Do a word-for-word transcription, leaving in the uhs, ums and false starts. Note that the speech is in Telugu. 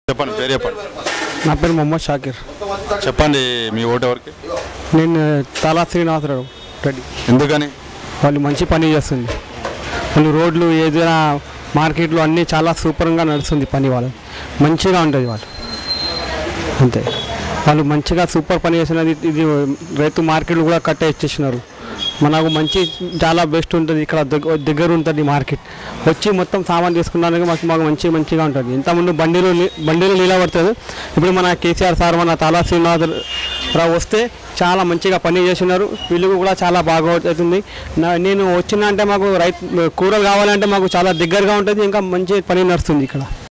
చెప్పండి పేరు చెప్పండి. నా పేరు మొహమ్మద్ షాకిర్. చెప్పండి మీ ఓటు ఎవరికి? నేను తలా శ్రీనివాసరావు రెడ్డి. ఎందుకని? వాళ్ళు మంచి పని చేస్తుంది. వాళ్ళు రోడ్లు ఏదైనా మార్కెట్లో అన్నీ చాలా సూపర్గా నడుస్తుంది పని. వాళ్ళు మంచిగా ఉంటుంది వాళ్ళు, అంతే. వాళ్ళు మంచిగా సూపర్ పని చేసినది. ఇది రైతు మార్కెట్లు కూడా కట్ట ఇచ్చేసినారు. మనకు మంచి చాలా బెస్ట్ ఉంటుంది. ఇక్కడ దగ్గర ఉంటుంది మార్కెట్. వచ్చి మొత్తం సామాన్ తీసుకున్నానికి మాకు మాకు మంచి మంచిగా ఉంటుంది. ఇంతకుముందు బండిలో బండిలో నీళ్ళ పడుతుంది. ఇప్పుడు మన కేసీఆర్ సార్ మన తాలా శ్రీనివాసరావు వస్తే చాలా మంచిగా పని చేస్తున్నారు. వీళ్ళు కూడా చాలా బాగా అవుతుంది. నేను వచ్చిన అంటే మాకు రైతు కూరలు కావాలంటే మాకు చాలా దగ్గరగా ఉంటుంది. ఇంకా మంచి పని నడుస్తుంది ఇక్కడ.